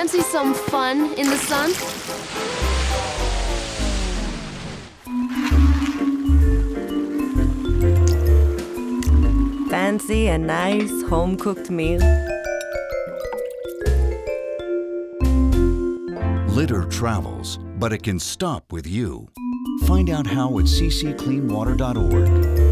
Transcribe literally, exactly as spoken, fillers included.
Fancy some fun in the sun? Fancy a nice home-cooked meal? Litter travels, but it can stop with you. Find out how at c c clean water dot org.